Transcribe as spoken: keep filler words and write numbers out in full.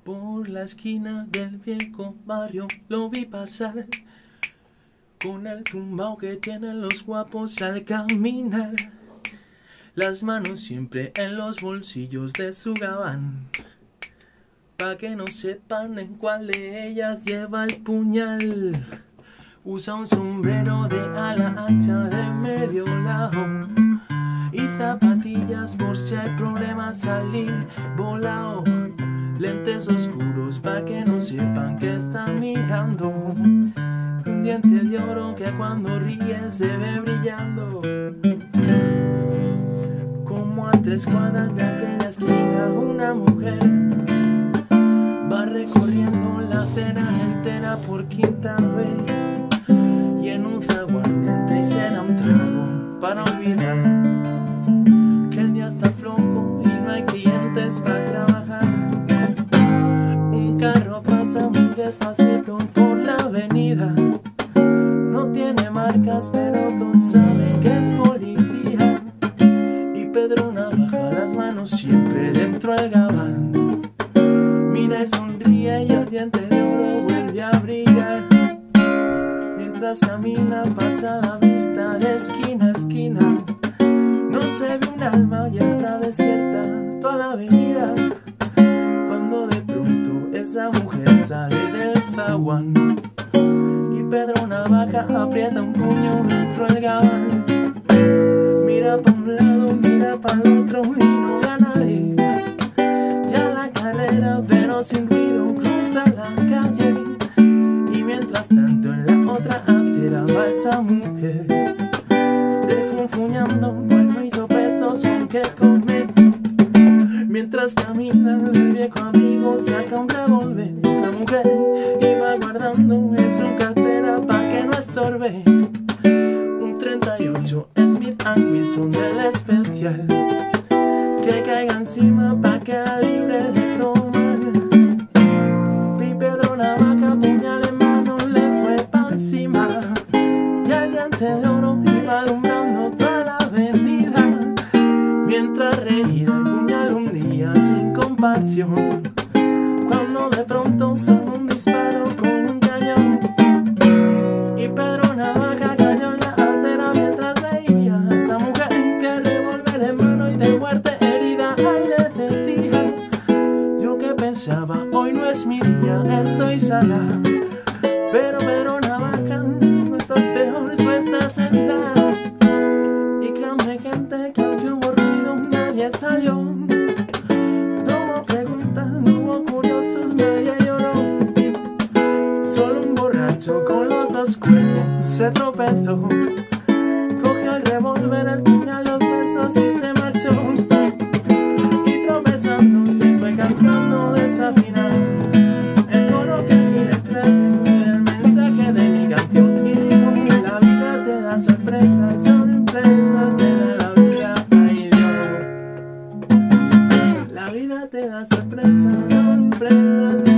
Por la esquina del viejo barrio lo vi pasar, con el tumbao que tienen los guapos al caminar, las manos siempre en los bolsillos de su gabán, pa' que no sepan en cuál de ellas lleva el puñal. Usa un sombrero de ala ancha de medio lado y zapatillas por si hay problemas salir volado. Lentes oscuros pa' que no sepan que están mirando. Un diente de oro que cuando ríe se ve brillando. Como a tres cuadras de aquella esquina una mujer va recorriendo la acera entera por quinta vez, y en un zaguán entra y se da un trago para olvidar que el día está flojo y no hay clientes para trabajar. Un carro pasa muy despacito por la avenida, no tiene marcas pero todos saben que es policía, y Pedrona baja las manos siempre dentro del gabán. Mira y sonríe y el diente de oro vuelve a brillar. Mientras camina pasa la vista de esquina a esquina, no se ve un alma y está desierta toda la avenida. Cuando de pronto esa mujer sale del zaguán y Pedrona baja, aprieta un puño dentro del gabán. Mira pa' un lado, mira pa' el otro y no ve a nadie. Ya la carrera pero sin ruido cruza la calle, y mientras tanto en la otra acera va esa mujer refunfuñando bueno y pesos con que comer. Mientras camina el viejo amigo saca un revólver, esa mujer iba guardando en su cartera pa' que no estorbe un treinta y ocho Smith and Wesson del especial, que caiga encima pa' que la libre de tomar. Mi Pedrona baja, puñal en mano, le fue pa' encima, y el diente de oro iba alumbrando toda la avenida. Mientras reía el puñal un día sin compasión, cuando de pronto sonó un disparo con un cañón, y Pedrona baja cayó en la acera mientras veía a esa mujer que revólver en mano y de muerte herida. Ay, le decía yo que pensaba, hoy no es mi día, estoy sana, pero Pedrona baja, no estás peor, tú estás en nada. Y créanme gente que aunque hubo ruido nadie salió, no hubo preguntas, no hubo curiosos, nadie lloró. Solo un borracho con los dos cuerpos se tropezó, cogió el revólver, el puñal, los besos y se marchó. Y tropezando se fue cantando desafinado el coro que mi extraño el mensaje de mi canción, y dijo: la vida te da sorpresas, sorpresas de la vida, ay Dios. La vida te da sorpresas, sorpresas de